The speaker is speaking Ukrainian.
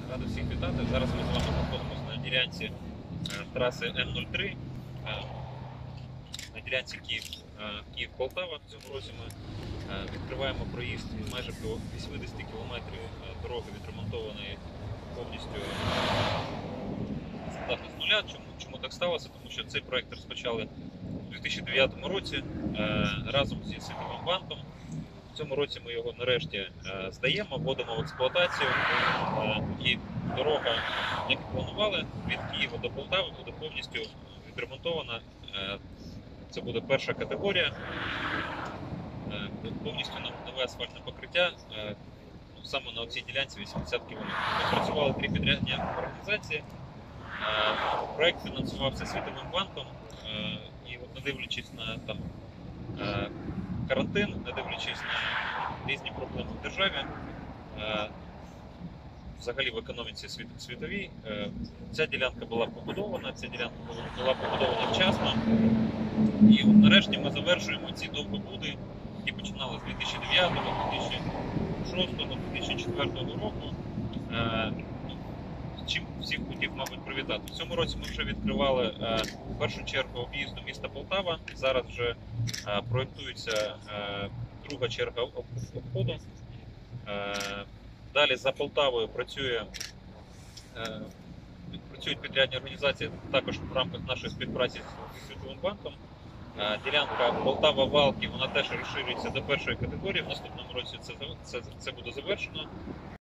Радий всіх вітати. Зараз ми з вами знаходимося на ділянці траси М03, на ділянці Київ-Полтава. В цьому році ми відкриваємо проїзд майже по 80 км дороги, відремонтованої повністю з нуля. Чому так сталося? Тому що цей проєкт розпочали у 2009 році разом зі Світовим банком. В цьому році ми його нарешті здаємо, вводимо в експлуатацію, і дорога, як і планували, від Києва до Полтави буде повністю відремонтована. Це буде перша категорія, повністю нове асфальтне покриття, саме на цій ділянці 80 км. Ми працювали 3 підрядні організації, проєкт фінансувався Світовим банком, і не дивлячись на карантин, не дивлячись на різні проблеми в державі, взагалі в економіці світовій, ця ділянка була побудована, вчасно. І от нарешті ми завершуємо ці довгобуди, які починали з 2009, 2006, 2004 року. З чим всіх хотів, мабуть, привітати. В цьому році ми вже відкривали першу чергу об'їзду міста Полтава. Зараз вже проєктується друга черга обходу. Далі за Полтавою працюють підрядні організації, також в рамках нашої співпраці з Світовим банком. Ділянка Полтава-Валки, вона теж розширюється до першої категорії. В наступному році це буде завершено.